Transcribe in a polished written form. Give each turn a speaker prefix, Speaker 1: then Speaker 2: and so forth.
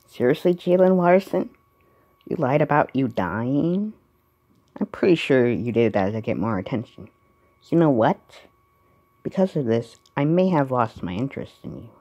Speaker 1: Seriously, Jaelynn Watterson? You lied about you dying? I'm pretty sure you did that to get more attention. You know what? Because of this, I may have lost my interest in you.